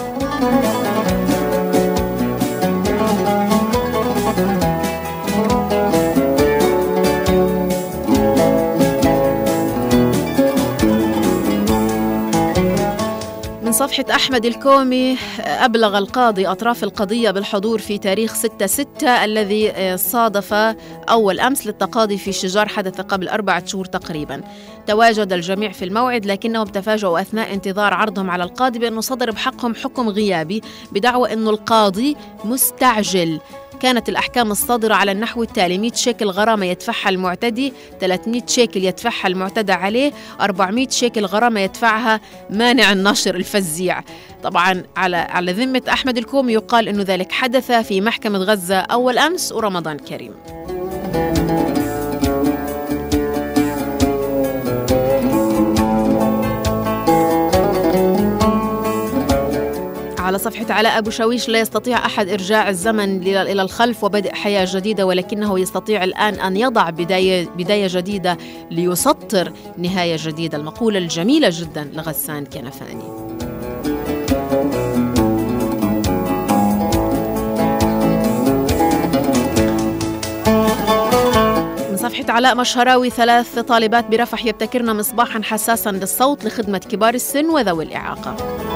من صفحة أحمد الكومي: أبلغ القاضي أطراف القضية بالحضور في تاريخ ستة ستة الذي صادف أول أمس للتقاضي في شجار، حدث قبل أربعة شهور تقريبا. تواجد الجميع في الموعد لكنهم تفاجؤوا أثناء انتظار عرضهم على القاضي بأنه صدر بحقهم حكم غيابي بدعوى أنه القاضي مستعجل. كانت الأحكام الصادرة على النحو التالي: مئة شيكل غرامة يدفعها المعتدي، ثلاثمئة شيكل يدفعها المعتدى عليه، أربعمئة شيكل غرامة يدفعها مانع النشر الفزيع. طبعا على على ذمة أحمد الكومي يقال أنه ذلك حدث في محكمة غزة أول أمس ورمضان كريم. على صفحة علاء أبو شويش: لا يستطيع أحد إرجاع الزمن إلى الخلف وبدء حياة جديدة، ولكنه يستطيع الآن أن يضع بداية, بداية جديدة ليسطر نهاية جديدة. المقولة الجميلة جدا لغسان كنفاني. من صفحة علاء مشهراوي: ثلاث طالبات برفح يبتكرن مصباحا حساسا للصوت لخدمة كبار السن وذوي الإعاقة.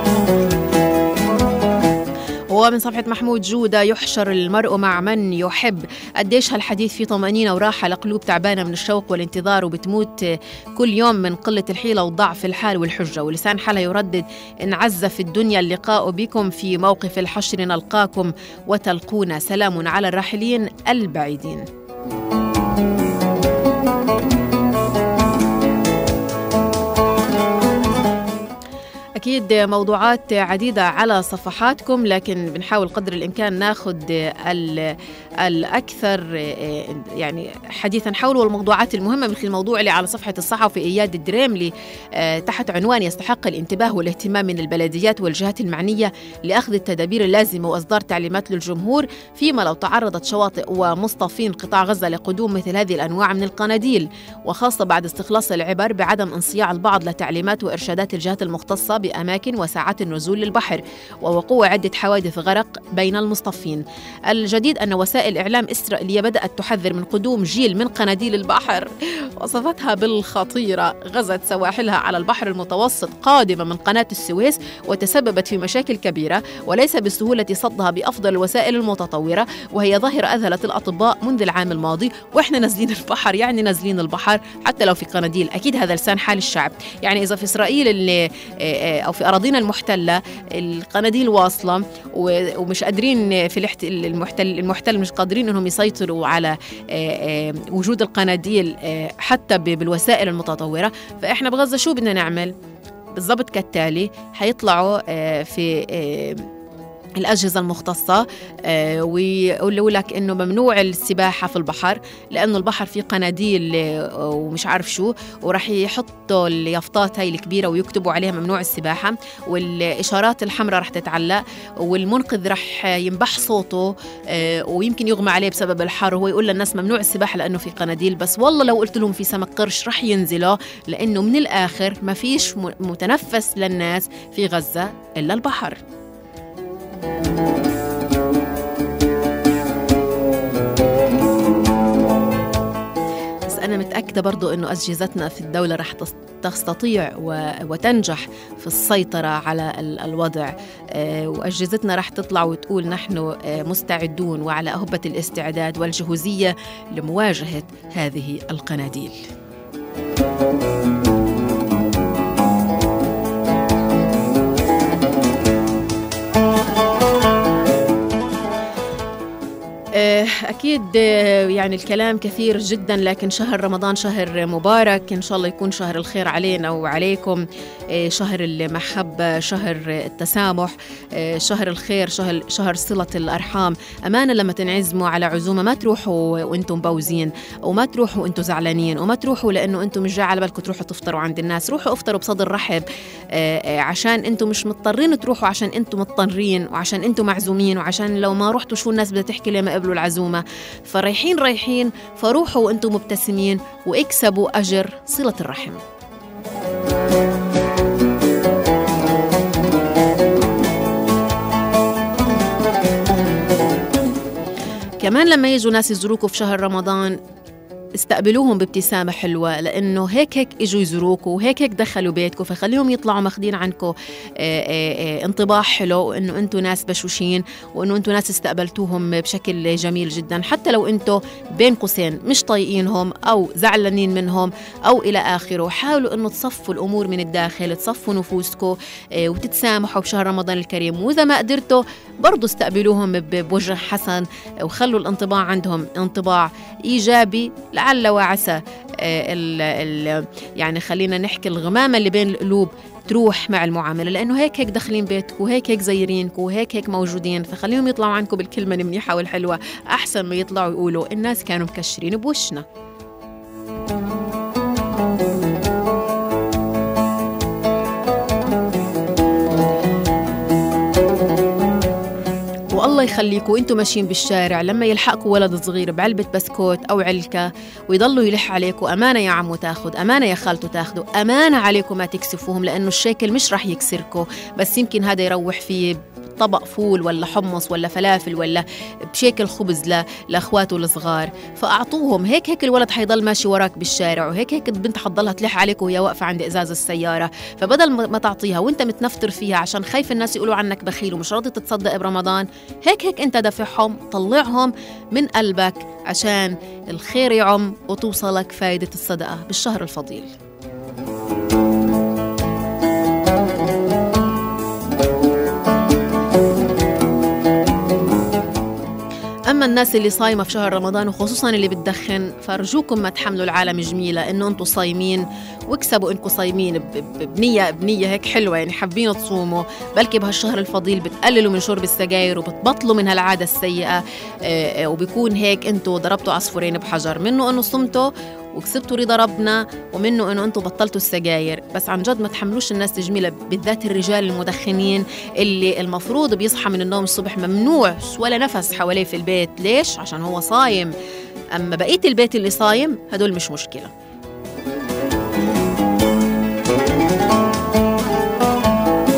ومن صفحة محمود جودة: يحشر المرء مع من يحب. قديش هالحديث في طمأنينة وراحة لقلوب تعبانة من الشوق والانتظار وبتموت كل يوم من قلة الحيلة وضعف الحال والحجة، ولسان حالها يردد: إن عز في الدنيا اللقاء بكم، في موقف الحشر نلقاكم وتلقونا، سلام على الراحلين البعيدين. أكيد موضوعات عديدة على صفحاتكم، لكن بنحاول قدر الإمكان ناخذ الأكثر يعني حديثا حول والموضوعات المهمة، مثل الموضوع اللي على صفحة الصحفي إياد الدريملي تحت عنوان: يستحق الانتباه والاهتمام من البلديات والجهات المعنية لأخذ التدابير اللازمة وإصدار تعليمات للجمهور فيما لو تعرضت شواطئ ومصطفين قطاع غزة لقدوم مثل هذه الأنواع من القناديل، وخاصة بعد استخلاص العبر بعدم انصياع البعض لتعليمات وإرشادات الجهات المختصة في أماكن وساعات النزول للبحر ووقوع عدة حوادث غرق بين المصطفين. الجديد أن وسائل إعلام إسرائيلية بدأت تحذر من قدوم جيل من قناديل البحر، وصفتها بالخطيرة، غزت سواحلها على البحر المتوسط قادمة من قناة السويس وتسببت في مشاكل كبيرة وليس بالسهولة صدها بأفضل الوسائل المتطورة، وهي ظاهرة أذهلت الأطباء منذ العام الماضي. وإحنا نازلين البحر يعني نازلين البحر حتى لو في قناديل، أكيد هذا لسان حال الشعب. يعني إذا في إسرائيل اللي أو في أراضينا المحتلة القناديل واصلة ومش قادرين في المحتل المحتل مش قادرين إنهم يسيطروا على وجود القناديل حتى بالوسائل المتطورة، فإحنا بغزة شو بدنا نعمل؟ بالضبط كالتالي، حيطلعوا في الأجهزة المختصة ويقولوا لك إنه ممنوع السباحة في البحر لأنه البحر فيه قناديل ومش عارف شو، وراح يحطوا اليافطات هاي الكبيرة ويكتبوا عليها ممنوع السباحة، والإشارات الحمراء راح تتعلق، والمنقذ راح ينبح صوته ويمكن يغمى عليه بسبب الحر وهو يقول للناس ممنوع السباحة لأنه في قناديل. بس والله لو قلت لهم في سمك قرش راح ينزلوا، لأنه من الآخر ما فيش متنفس للناس في غزة إلا البحر. بس أنا متأكدة برضو أنه أجهزتنا في الدولة رح تستطيع وتنجح في السيطرة على الوضع، وأجهزتنا رح تطلع وتقول نحن مستعدون وعلى أهبة الاستعداد والجهوزية لمواجهة هذه القناديل. أكيد يعني الكلام كثير جدا، لكن شهر رمضان شهر مبارك، إن شاء الله يكون شهر الخير علينا وعليكم، شهر المحبة، شهر التسامح، شهر الخير، شهر, شهر صلة الأرحام. أمانة لما تنعزموا على عزومة ما تروحوا وإنتم مبوزين، وما تروحوا وإنتم زعلانين، وما تروحوا لأنه أنتم مش جاي على بالكم تروحوا تفطروا عند الناس. روحوا افطروا بصدر رحب، عشان أنتم مش مضطرين تروحوا عشان أنتم مضطرين وعشان أنتم معزومين، وعشان لو ما روحتوا شو الناس بدها تحكي لما قبلوا العزومة. فرايحين رايحين فروحوا وأنتم مبتسمين واكسبوا أجر صلة الرحم. كمان لما يجوا ناس يزوروكوا في شهر رمضان استقبلوهم بابتسامة حلوة، لأنه هيك هيك إجوا يزوروكوا وهيك هيك دخلوا بيتكم، فخليهم يطلعوا ماخدين عنكم انطباع حلو، وإنه أنتوا ناس بشوشين، وإنه أنتوا ناس استقبلتوهم بشكل جميل جدا، حتى لو أنتوا بين قوسين مش طايقينهم أو زعلانين منهم أو إلى آخره. حاولوا إنه تصفوا الأمور من الداخل، تصفوا نفوسكم وتتسامحوا بشهر رمضان الكريم. وإذا ما قدرتوا برضو استقبلوهم بوجه حسن وخلوا الانطباع عندهم انطباع إيجابي، لعل وعسى ال ال يعني خلينا نحكي الغمامة اللي بين القلوب تروح مع المعاملة، لأنه هيك هيك داخلين بيتكم وهيك هيك زيرينكم وهيك هيك موجودين، فخليهم يطلعوا عنكم بالكلمة المنيحة والحلوة أحسن ما يطلعوا يقولوا الناس كانوا مكشرين بوشنا. والله يخليكم وانتم ماشيين بالشارع لما يلحقكم ولد صغير بعلبة بسكوت أو علكة ويضلوا يلح عليكم، أمانة يا عمو تاخد، أمانة يا خالته تاخدوا، أمانة عليكم ما تكسفوهم، لأنه الشكل مش رح يكسركم، بس يمكن هذا يروح فيه طبق فول ولا حمص ولا فلافل ولا بشكل خبز لأخواته الصغار، فأعطوهم. هيك هيك الولد حيضل ماشي وراك بالشارع، وهيك هيك البنت حتضلها تلح عليك وهي واقفة عند إزاز السيارة، فبدل ما تعطيها وانت متنفطر فيها عشان خايف الناس يقولوا عنك بخيل ومش راضي تتصدق برمضان، هيك هيك انت دافعهم، طلعهم من قلبك عشان الخير يعم وتوصلك فايدة الصدقة بالشهر الفضيل. أما الناس اللي صايمة في شهر رمضان وخصوصاً اللي بتدخن، فأرجوكم ما تحملوا العالم جميلة إنه أنتوا صايمين واكسبوا إنكم صايمين بنية بنية هيك حلوة، يعني حابين تصوموا، بلكي بهالشهر الفضيل بتقللوا من شرب السجاير وبتبطلوا من هالعادة السيئة، وبيكون هيك أنتوا ضربتوا عصفورين بحجر، منه إنه صمتوا وكسبتوا رضا ربنا، ومنه انه انتم بطلتوا السجاير. بس عن جد ما تحملوش الناس تجميله، بالذات الرجال المدخنين اللي المفروض بيصحى من النوم الصبح ممنوع ولا نفس حواليه في البيت. ليش؟ عشان هو صايم. اما بقيه البيت اللي صايم هدول مش مشكله.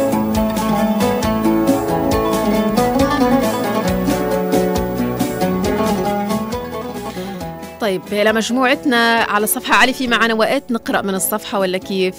لمجموعتنا على الصفحة. علي في معنا وقت نقرأ من الصفحة ولا كيف؟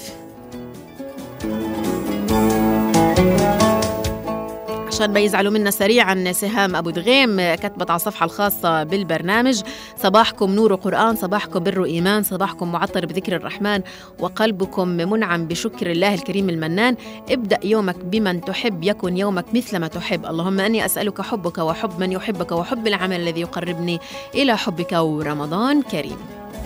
عشان ما يزعلوا منا سريعا. سهام أبو دغيم كتبت على الصفحة الخاصة بالبرنامج: صباحكم نور وقرآن، صباحكم بر وإيمان، صباحكم معطر بذكر الرحمن، وقلبكم منعم بشكر الله الكريم المنان. ابدأ يومك بمن تحب يكن يومك مثل ما تحب. اللهم أني أسألك حبك وحب من يحبك وحب العمل الذي يقربني إلى حبك، ورمضان كريم.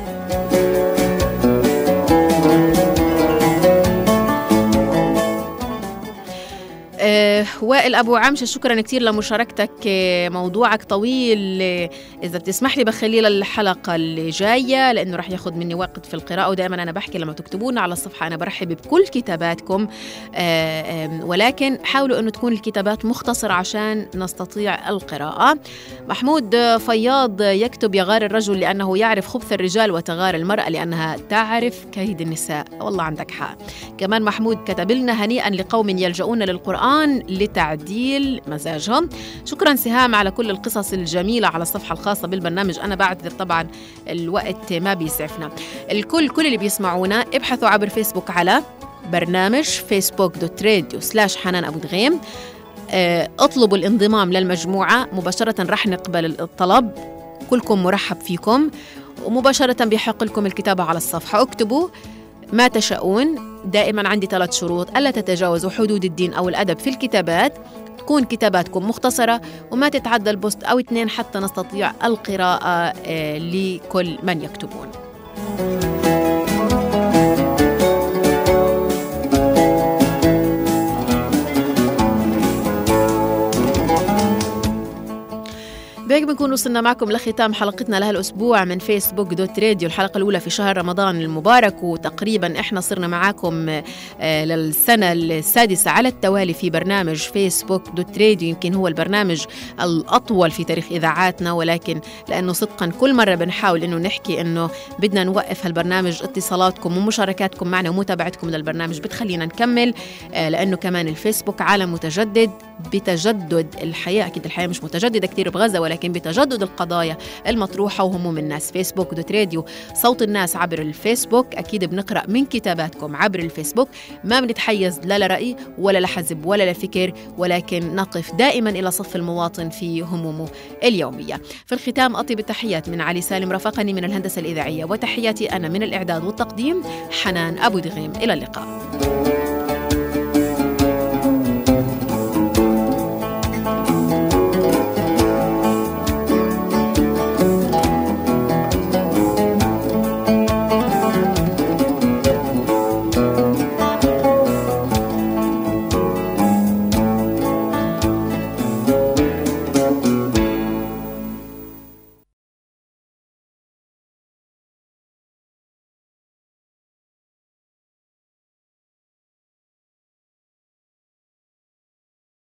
أه وائل أبو عمشة، شكرا كتير لمشاركتك. موضوعك طويل، إذا بتسمح لي بخليه للحلقة اللي جاية لأنه رح ياخد مني وقت في القراءة. ودائما أنا بحكي لما تكتبونا على الصفحة أنا برحب بكل كتاباتكم، أه ولكن حاولوا أنه تكون الكتابات مختصرة عشان نستطيع القراءة. محمود فياض يكتب: يغار الرجل لأنه يعرف خبث الرجال، وتغار المرأة لأنها تعرف كيد النساء. والله عندك حق. كمان محمود كتب لنا: هنيئا لقوم يلجؤون للقرآن لتعديل مزاجهم. شكرا سهام على كل القصص الجميلة على الصفحة الخاصة بالبرنامج. أنا بعتذر طبعا الوقت ما بيسعفنا. الكل كل اللي بيسمعونا ابحثوا عبر فيسبوك على برنامج فيسبوك دوت راديو سلاش حنان أبو دغيم. اطلبوا الانضمام للمجموعة مباشرة، رح نقبل الطلب، كلكم مرحب فيكم، ومباشرة بيحق لكم الكتابة على الصفحة. اكتبوا ما تشاءون. دائما عندي ثلاث شروط: ألا تتجاوزوا حدود الدين أو الأدب في الكتابات، تكون كتاباتكم مختصرة، وما تتعدى البوست أو اثنين حتى نستطيع القراءة لكل من يكتبون. بهيك بنكون وصلنا معكم لختام حلقتنا لهالأسبوع من فيسبوك دوت راديو، الحلقة الأولى في شهر رمضان المبارك. وتقريبا إحنا صرنا معاكم للسنة السادسة على التوالي في برنامج فيسبوك دوت راديو. يمكن هو البرنامج الأطول في تاريخ إذاعاتنا، ولكن لأنه صدقا كل مرة بنحاول إنه نحكي إنه بدنا نوقف هالبرنامج، اتصالاتكم ومشاركاتكم معنا ومتابعتكم للبرنامج بتخلينا نكمل، لأنه كمان الفيسبوك عالم متجدد بتجدد الحياة. أكيد الحياة مش متجددة كتير بغزة، ولكن بتجدد القضايا المطروحة وهموم الناس. فيسبوك دوت راديو صوت الناس عبر الفيسبوك. أكيد بنقرأ من كتاباتكم عبر الفيسبوك، ما بنتحيز لا لرأي ولا لحزب ولا لفكر، ولكن نقف دائما إلى صف المواطن في همومه اليومية. في الختام أطيب التحيات من علي سالم، رافقني من الهندسة الإذاعية، وتحياتي أنا من الإعداد والتقديم حنان أبو دغيم. إلى اللقاء.